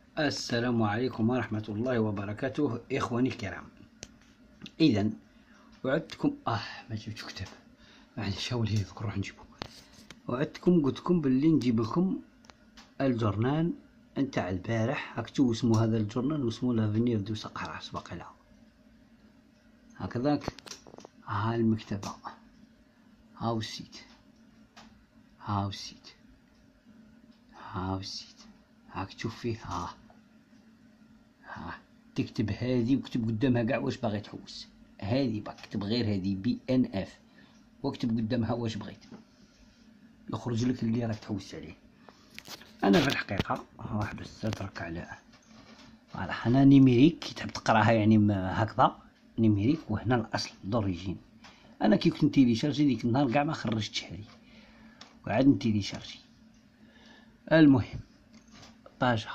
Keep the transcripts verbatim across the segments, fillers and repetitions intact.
السلام عليكم ورحمة الله وبركاته إخواني الكرام. إذا وعدتكم آه ما جبتش كتاب، معليش هاولي هذوك نروح نجيبو. وعدتكم قلت لكم باللي نجيب لكم الجورنال نتاع البارح، هاكتو اسمه هذا الجورنال واسمه لافينير دو سقراس باقيلا هكذاك. ها المكتبة، هاو السيت، هاو السيت، هاو السيت، هاك تشوف فيه. ها ها تكتب هذه وكتب قدامها قاع واش باغي تحوس. هذه باك كتب غير هذه بي ان اف واكتب قدامها واش بغيت يخرج لك اللي راك تحوس عليه. انا في الحقيقه واحد بس ترك على صراحه انا نيميريك كي تحب تقراها يعني هكذا نيميريك، وهنا الاصل دوريجين. انا كي كنت نتيليشارجي ديك النهار كاع ما خرجتش هذه وعاد نتيليشارجي. المهم باجا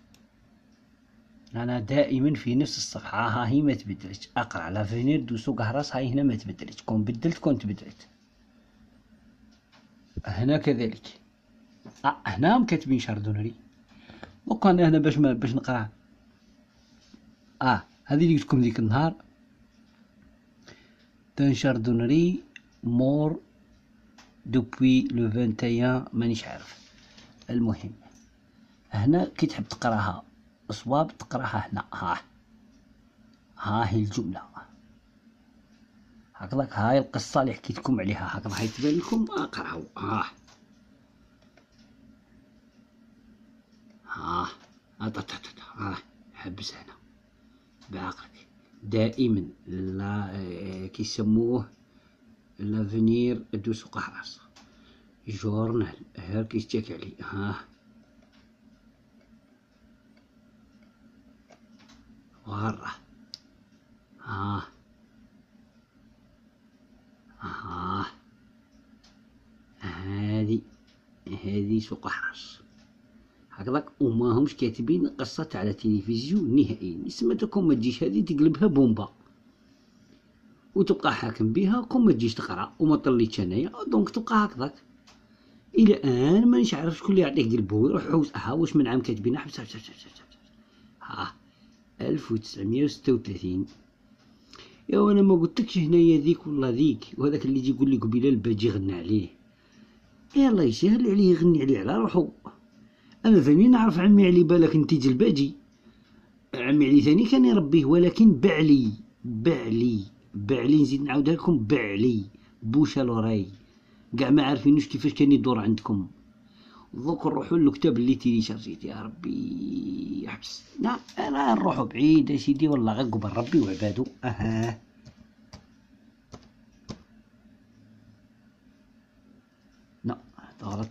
انا دائما في نفس الصفحه، ها هي ما تبدلتش. اقرا لافينير دو سقراس، هاي هنا ما تبدلتش، كون بدلت كون تبدلت. هنا كذلك. اه هنا كاتبين شاردونري، وكان هنا باش ما باش نقرا. اه هذه اللي قلت لكم ذيك النهار تان شاردونري مور دوبوي لو واحد وعشرين مانيش عارف. المهم هنا كي تحب تقراها صواب تقراها هنا. ها ها هي الجملة هكذاك، هاي القصة اللي حكيتكم عليها هكذا، هاي تبان لكم. اقراو. ها ها ها حبس هنا بعقلك. دائما لا كيسموه لافينير دو سقراس جورنال، هير كيشتاك عليه. ها غرة. ها ها هادي هادي سقراس هكذاك، وما همش كاتبين قصة على تلفزيون نهائيا. سمعتكم ما تجيش هذه تقلبها بومبا وتبقى حاكم بها، كون ما تجيش تقرا وما طليتش انايا دونك تبقى هكذاك الى ان مانيش عارف شكون اللي يعطيك قلبو يروح حوس. ها واش من عام كاتبين حبس حبس حبس حبس. ها ألف وتسعمية وستة وثلاثين. يا انا ما قلتلكش هنايا ذيك ولا ذيك، وهذاك اللي يجي يقول لي قبيله الباجي غنى عليه. يلا يسهل عليه يغني عليه على روحو. انا ثاني نعرف عمي علي، بالك نتيج الباجي عمي علي ثاني كان يربيه، ولكن بعلي بعلي بعلي نزيد نعاودها لكم بعلي بوشا لوراي كاع ما عارفينوش كيفاش كان يدور عندكم. دوك نروحوا للكتاب اللي تيليشارجيت. يا ربي يحبس. لا انا نروحوا بعيد سيدي والله غير قبل ربي وعبادو. اها لا غلط.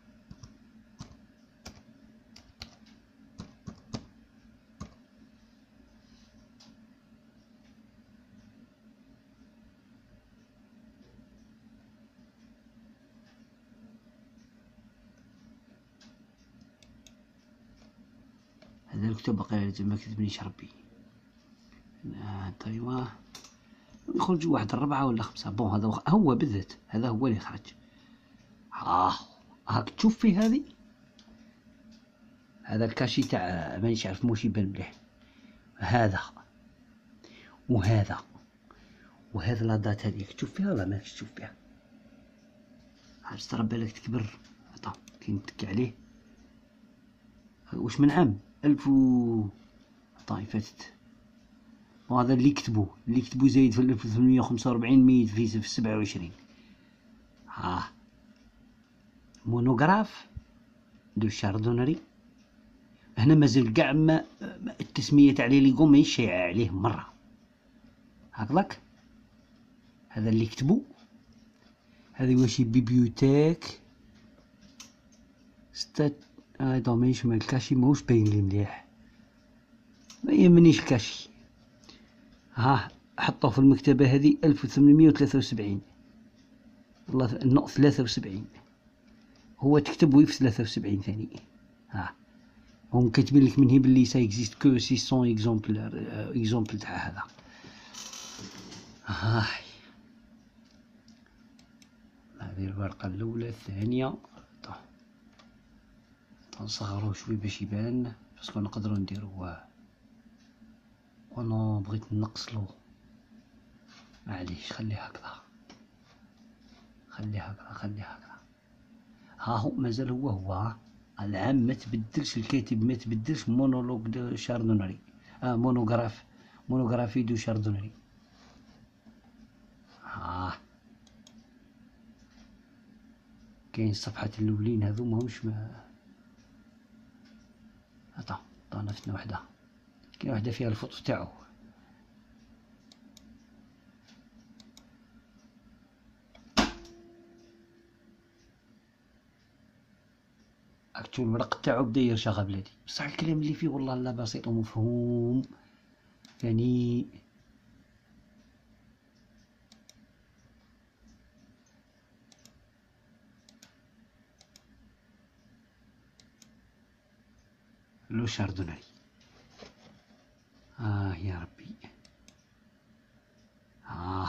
هذا الكتاب باقي ما كتبنيش ربي. طيب يخرج واحد الربعة ولا خمسة. بون هذا هو بالذات، هذا هو اللي خرج. ها هاك تشوف في هذه، هذا الكاشي تاع مانيش عارف موش يبان مليح. هذا وهذا وهذا لا دات هذيك تشوف فيها ولا ماكش تشوف فيها؟ حاج ترى بالك تكبر. عطا كي نتكي عليه واش من عام ألف و طاي فاتت. وهذا اللي كتبوه اللي كتبوه زايد في ألف وثمنمية وخمسة وأربعين ميت في في سبعة وعشرين. ها مونوغراف دو شاردونري. هنا مازال كاع ما التسمية تاع لي ليغون ماهيش شايعة عليه مرة هكذاك. هذا اللي كتبو. هذه واش بيبيوتيك ستات. هذا ماهيش من الكاشي، ماهوش باين لي مليح، ما يهمنيش الكاشي. ها حطوه في المكتبة هذه ألف وثمنمية وثلاثة وسبعين والله نو ثلاثة وسبعين. هو تكتب وي في ثلاثة وسبعين ثاني. ها هم كاتبين لك من هي باللي سا اكزيست كو ستمية اكزومبلار اكزومبل تاع هذا. هاي هذه الورقة الأولى الثانية. نصغرو شوي باش يبان باسكو نقدرو نديروه. انا بغيت نقصلو، معليش خليه هكذا، خليه هكذا، خليه هكذا. ها هو مازال هو هو العام ما تبدلش، الكاتب ما تبدلش. مونولوج دو شاردونري، اه مونوغراف، مونوغرافي دو شاردونري. ها كاين الصفحات الاولين هذو ماهمش ما هتا طانفتنا وحده، كاين وحده فيها الفوطو تاعو. اكتو الورق تاعو بدا يرشغ بلادي، بصح الكلام اللي فيه والله لا بسيط ومفهوم يعني. لو شاردونري. آه يا ربي. آه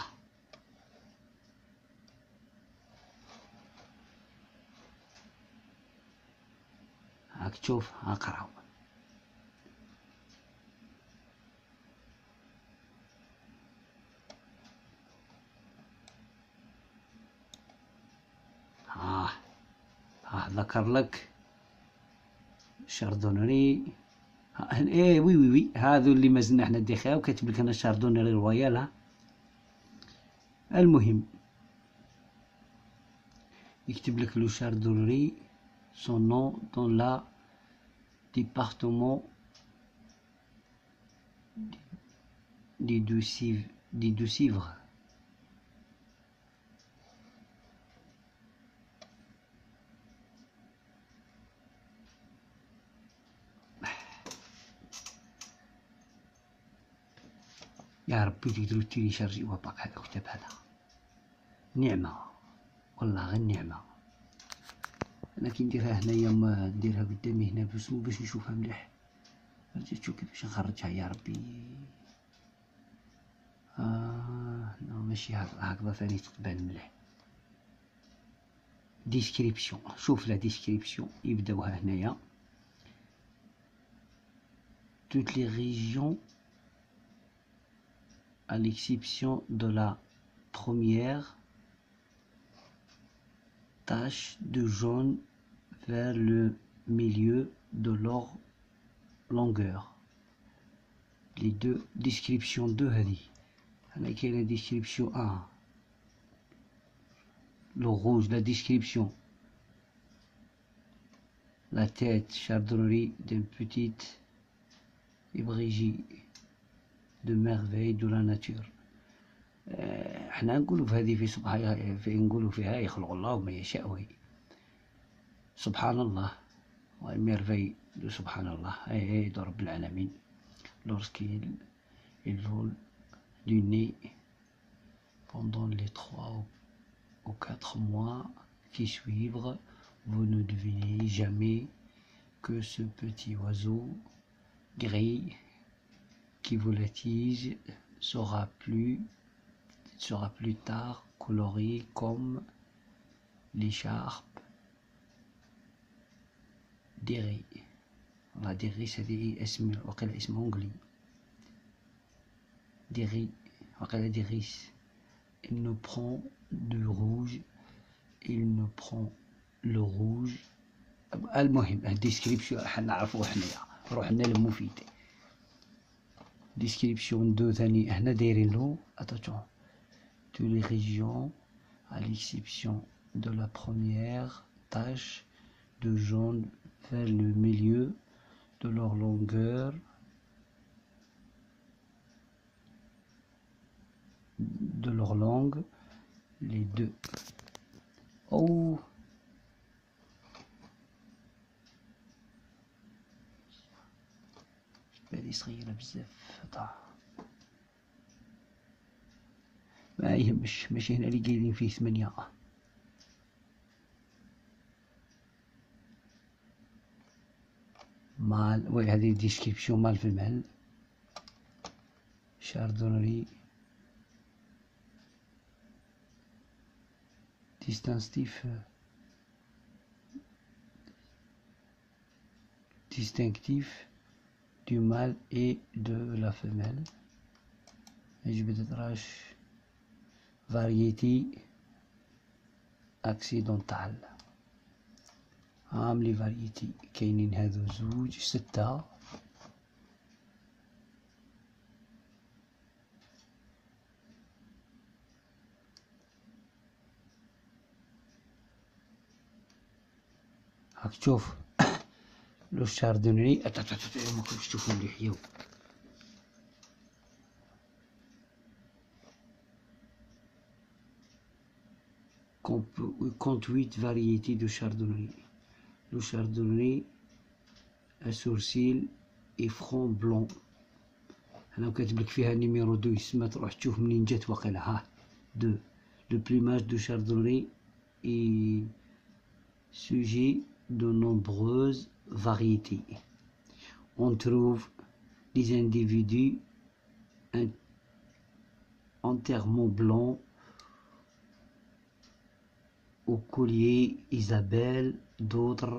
هاك تشوف، اقراو. آه آه ذكر لك شاردونري. ايه وي وي وي هذو اللي مازلنا احنا ديخاو، كاتب لك انا شاردونري رويال. ها المهم يكتب لك لو شاردونري son nom dans la département des Deux-Sèvres des Deux-Sèvres. يا ربي تقدروا تيليشارجيوها باقي هذا الكتاب هذا، نعمة والله غير نعمة. انا كي نديرها هنايا ما نديرها قدامي هنا باش باش نشوفها مليح. رجعت تشوف كيفاش نخرجها يا ربي. آه لا ماشي هكذا، هكذا ثاني تتبان مليح. ديسكريبسيون، شوف لا ديسكريبسيون يبداوها هنايا. toutes les régions à l'exception de la première tache de jaune vers le milieu de leur longueur. Les deux descriptions deux هذه. هنا كاينه description un le rouge, la description la tête chardonnerie d'une petite ébrégie de merveille de la nature. احنا نقولوا في هذه في سبحان في نقولوا فيها يخلق الله ما يشاء، سبحان الله وميرفي de سبحان الله اي de رب العالمين. lorsqu'il il vole du nez pendant les trois ou quatre mois qui suivent, vous ne devinez jamais que ce petit oiseau gris qui volatile sera plus sera plus tard coloré comme l'écharpe d'Eri. والله ديغي هذه اسم وقيل اسم انجلي. ديغي وقيل ديغيس. il ne prend du rouge il ne prend le rouge. المهم الديسكريبسيون راح نعرفوه حنايا، روحنا للمفيد. ديسكريبسيون دو ثاني هنا دايرين له اتاتون tous les régions à l'exception de la première tache de jaune vers le milieu de leur longueur de leur langue, les deux. Oh بالي صغيرة بزاف. ما يهمش، ماشي هنا اللي قايلين فيه ثمانية. مال وي هذه ديسكريبسيون مال في المال شاردونري ديستانستيف ديستانكتيف du mâle et de la femelle. يجبد راش variété accidentale. هام لي فاريتي كاينين هذو زوج ستة. هاك تشوف لو شاردوني ما كنتش تشوفوا مليح ياو. compte huit variétés de chardonnay. Le chardonnay à sourcil et front blanc. أنا كاتب لك فيها نيميرو دو، يسمى تروح تشوف منين جات واقيلا. ها دو. Le plumage du chardonnay est sujet de nombreuses variétés. On trouve des individus entièrement blancs au collier Isabelle, d'autres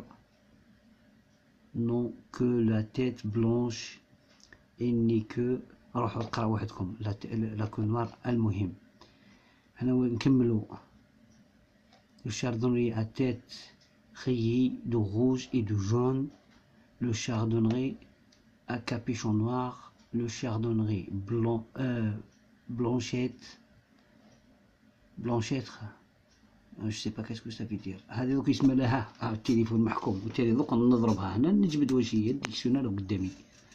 n'ont que la tête blanche et n'est que. روحوا اقراو وحدكم لا كونوار. المهم هنا نكملو. Le chardonnay à tête rayée de rouge et de jaune. Le chardonnay à capuchon noir. Le chardonnay blanc euh, blanchette blanchâtre. je sais pas qu'est-ce que ça veut dire. هذه دوك يسمى لها ها التليفون محكوم، وبالتالي دوك نضربها هنا نجبد واش هي الديكسيونير قدامي.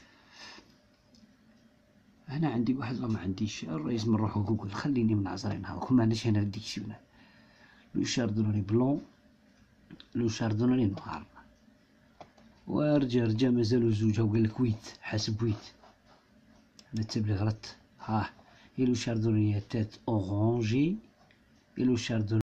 هنا عندي واحد ما عنديش، الرئيس من نروحو جوجل. خليني من عزرين هاكم، ما عنديش هنا الديكسيونير. لو شاردوني بلون، لو شاردوني نوار. ورجع رجع مازالو زوج. هاو قالك ويت، حاسب ويت. انا تبلي غلط. ها لو شاردوني تات اورانجي، et le chardonnay